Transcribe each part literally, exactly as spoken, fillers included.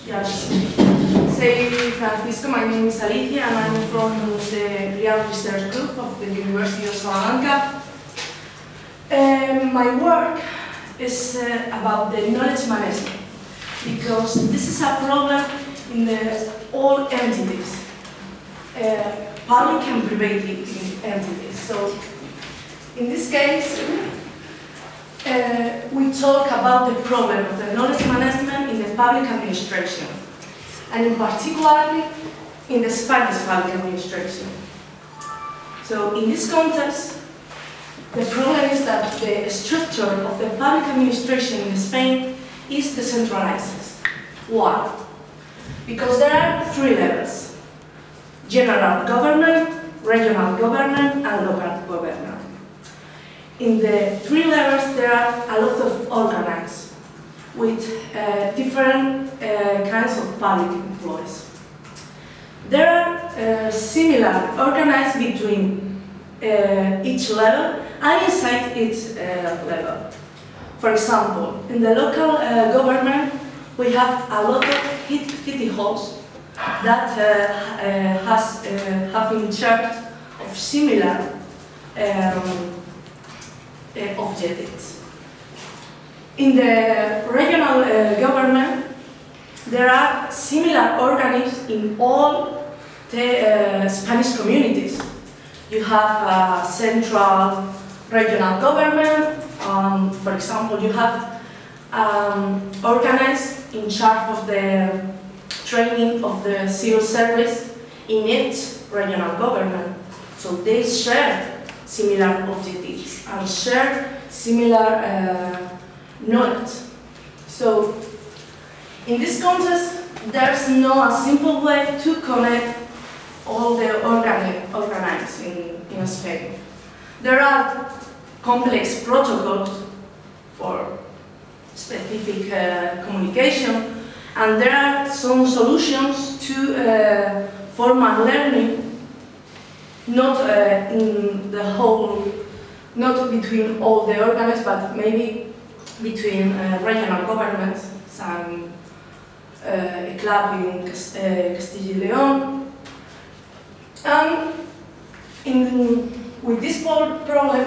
Just say Francisco, my name is Alicia and I'm from the Real Research Group of the University of Salamanca. Um, my work is uh, about the knowledge management because this is a problem in the, all entities, uh, public and private entities. So in this case, Uh, we talk about the problem of the knowledge management in the public administration, and in particularly in the Spanish public administration. So in this context, the problem is that the structure of the public administration in Spain is decentralized. Why? Because there are three levels: general government, regional government, and local government. In the three levels, there are a lot of organs with uh, different uh, kinds of public employees. There are uh, similar organized between uh, each level and inside each uh, level. For example, in the local uh, government, we have a lot of city halls that uh, uh, has, uh, have in charge of similar um, Uh, objectives. In the regional uh, government, there are similar organisms in all the uh, Spanish communities. You have a central regional government. Um, for example, you have um, organized in charge of the training of the civil service in each regional government. So they share similar objectives and share similar uh, knowledge. So, in this context, there's no a simple way to connect all the organi organized in, in Spain. There are complex protocols for specific uh, communication, and there are some solutions to uh, formal learning. Not uh, in the whole, not between all the organs, but maybe between uh, regional governments, some uh, a club in Cast uh, Castilla y León. And in, with this problem,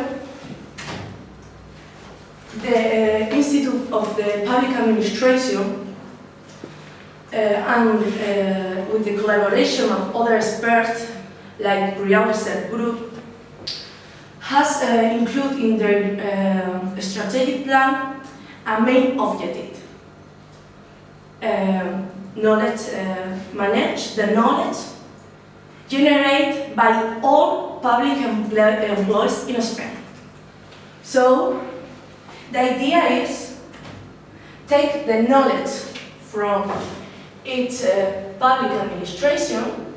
the uh, Institute of the Public Administration uh, and uh, with the collaboration of other experts like Real Research Group, has uh, included in their uh, strategic plan a main objective. Uh, knowledge, uh, manage the knowledge generated by all public employees in Spain. So, the idea is take the knowledge from its uh, public administration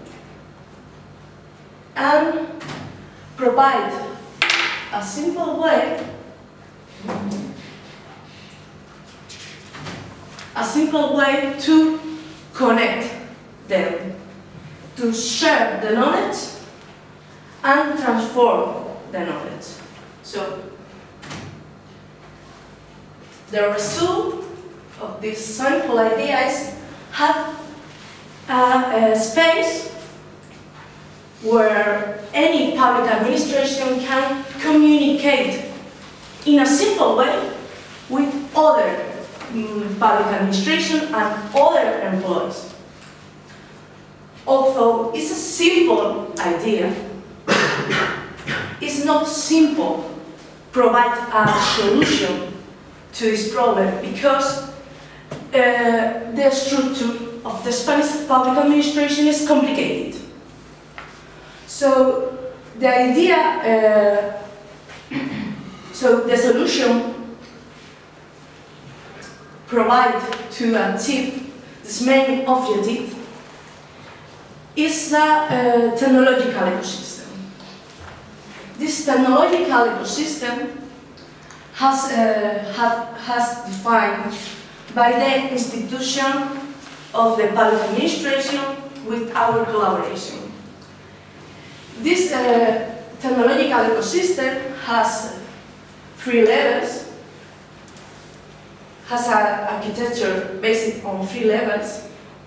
and provide a simple way, a simple way to connect them, to share the knowledge and transform the knowledge. So, the result of this simple idea is have a, a space where any public administration can communicate in a simple way with other um, public administration and other employees. Although it's a simple idea, it's not simple to provide a solution to this problem because uh, the structure of the Spanish public administration is complicated. So the idea, uh, so the solution provided to achieve this main objective is a, a technological ecosystem. This technological ecosystem has, uh, have, has defined by the institution of the public administration with our collaboration. This uh, technological ecosystem has three levels, has an architecture based on three levels.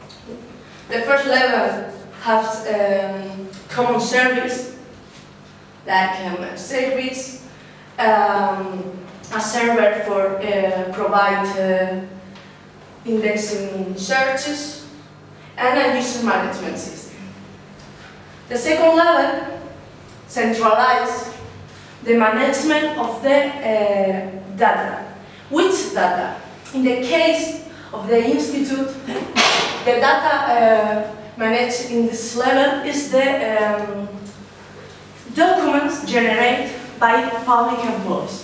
the first level has um, common service, like um, a service, um, a server for uh, provide uh, indexing searches, and a user management system. The second level centralizes the management of the uh, data. Which data? In the case of the institute, the data uh, managed in this level is the um, documents generated by public employees.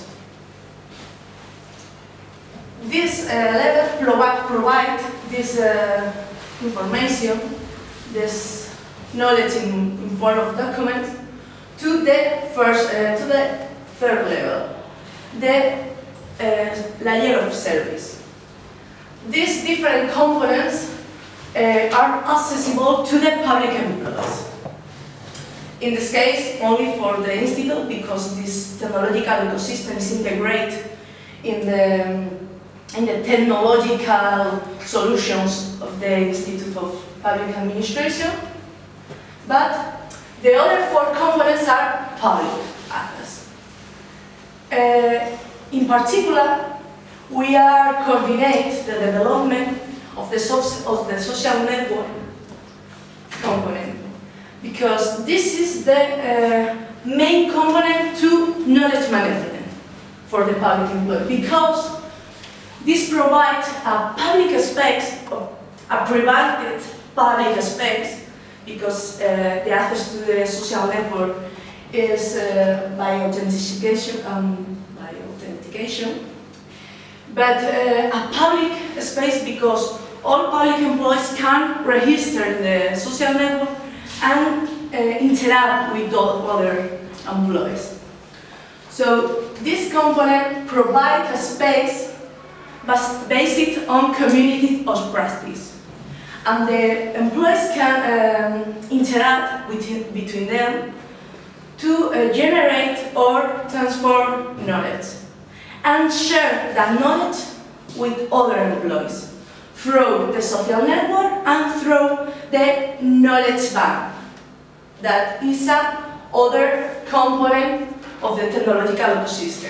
This uh, level provide, provide this uh, information, this knowledge in, in form of documents, to the first, uh, to the third level, the uh, layer of service. These different components uh, are accessible to the public employees. In this case, only for the institute, because this technological ecosystem is integrated in the in the technological solutions of the Institute of Public Administration. But the other four components are public access. Uh, in particular, we are coordinate the development of the, so of the social network component, because this is the uh, main component to knowledge management for the public employee, because this provides a public space, a private public space, because uh, the access to the social network is uh, by authentication. Um, by authentication. But uh, a public space because all public employees can register in the social network and uh, interact with other employees. So this component provides a space based on community of practice, and the employees can um, interact with, between them to uh, generate or transform knowledge and share that knowledge with other employees through the social network and through the knowledge bank. That is a other component of the technological ecosystem.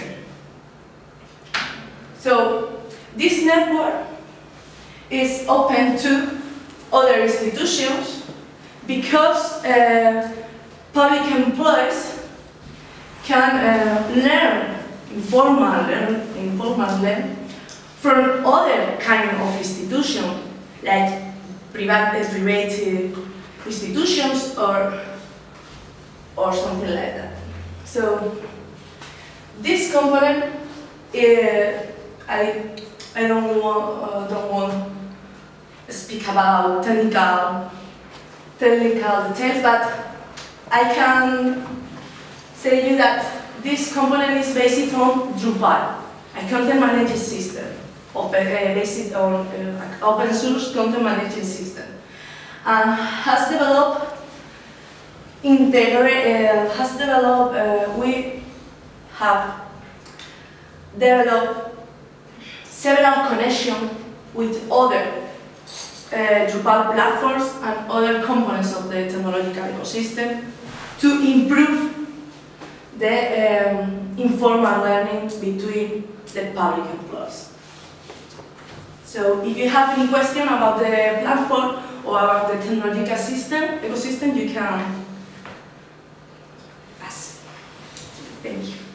So this network is open to other institutions because uh, public employees can uh, learn informal learn, informal learn from other kind of institutions, like private, private institutions or or something like that. So this component, uh, I I don't want uh, don't want to speak about technical technical details, but I can say you that this component is based on Drupal, a content management system, open, uh, based on uh, open source content management system, and has developed integrate uh, has developed uh, we have developed several connections with other uh, Drupal platforms and other components of the technological ecosystem to improve the um, informal learning between the public employees. So if you have any question about the platform or about the technological system, ecosystem, you can ask. Thank you.